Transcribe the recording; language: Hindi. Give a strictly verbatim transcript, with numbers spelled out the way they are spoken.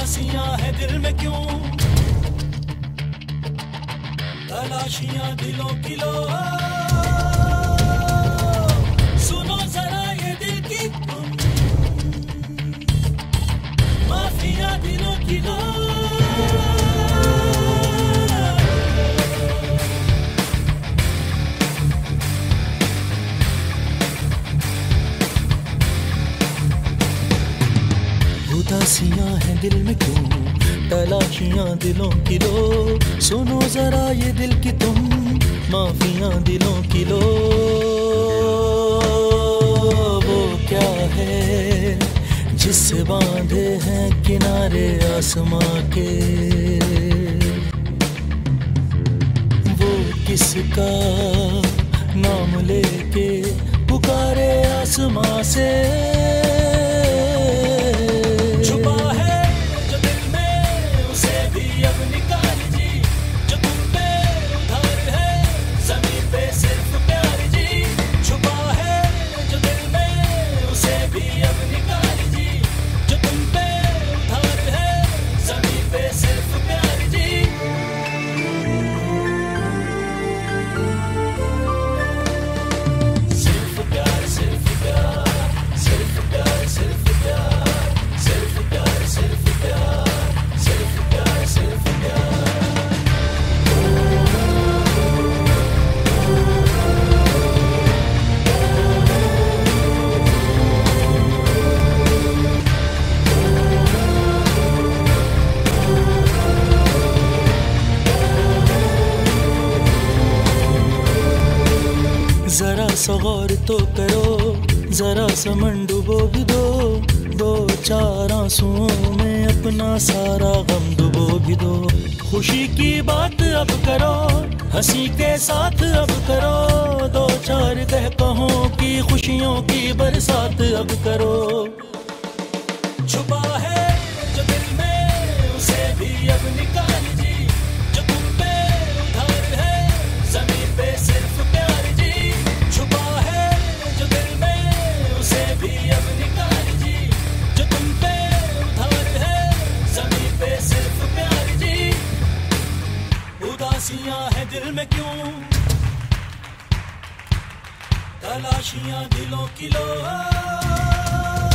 उदासियां है दिल में क्यों, तलाशियां दिलों की लो, सुनो जरा ये दिल की तुम, माफिया दिलों की लो। उदासियां हैं दिल में क्यों, तलाशियां दिलों की लो, सुनो जरा ये दिल की तुम, माफियां दिलों की लो। वो क्या है जिससे बांधे हैं किनारे आसमां के, वो किसका नाम लेके पुकारे आसमां से। जरा सा गौर तो करो, जरा सा मन डुबो भी दो, दो चार आंसुओं में अपना सारा गम डुबो भी दो। खुशी की बात अब करो, हंसी के साथ अब करो, दो चार कह कहों की खुशियों की बरसात अब करो। छुपा है जो दिल में उसे भी अब निकाल जी, जो तुम पे उधार है ज़मीं पे सिर्फ प्यार जी। छुपा है जो दिल में उसे भी अब निकाल जी, जो तुम पे उधार है ज़मीं पे सिर्फ प्यार जी। उदासियां है दिल में क्यों, तलाशियां दिलों की लो।